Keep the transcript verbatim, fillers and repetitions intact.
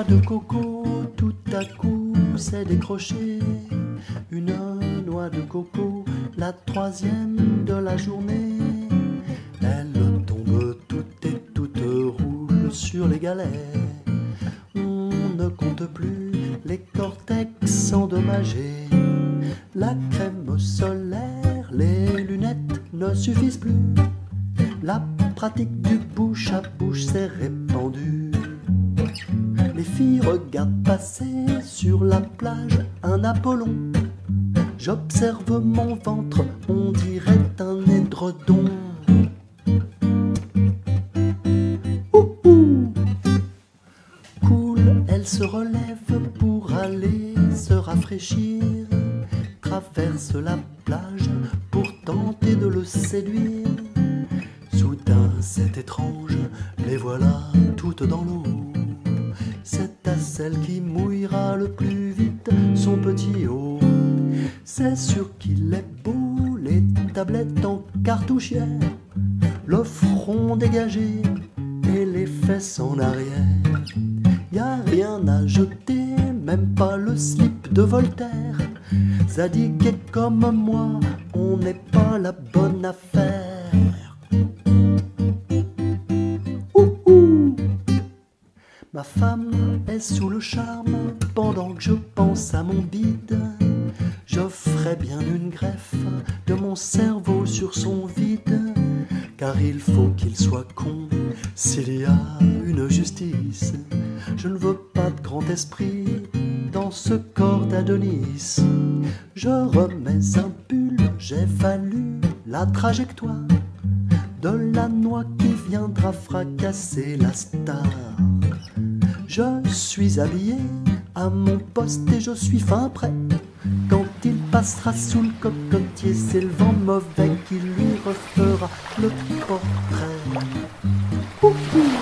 de coco, tout à coup s'est décrochée. Une noix de coco, la troisième de la journée. Elle tombe toute et toute roule sur les galets. On ne compte plus les cortex endommagés. La crème solaire, les lunettes ne suffisent plus. La pratique du bouche à bouche s'est répandue. Les filles regardent passer sur la plage un Apollon. J'observe mon ventre, on dirait un édredon. Ouh, ouh. Cool, elle se relève pour aller se rafraîchir. Traverse la plage pour tenter de le séduire. Soudain, c'est étrange, les voilà toutes dans l'eau. C'est à celle qui mouillera le plus vite son petit haut. C'est sûr qu'il est beau, les tablettes en cartouchière, le front dégagé et les fesses en arrière. Y a rien à jeter, même pas le slip de Voltaire. Zadig est comme moi, on n'est pas la bonne affaire. Ouh, ouh. Ma femme est sous le charme pendant que je pense à mon bide. Je ferais bien une greffe de mon cerveau sur son vide. Car il faut qu'il soit con s'il y a une justice. Je ne veux pas de grand esprit dans ce corps d'Adonis. Je remets un pull, j'évalue la trajectoire de la noix qui viendra fracasser la star. Je suis habillé à mon poste et je suis fin prêt. Quand il passera sous le cocotier, c'est le vent mauvais qui lui refera le portrait. Ouh, ouh.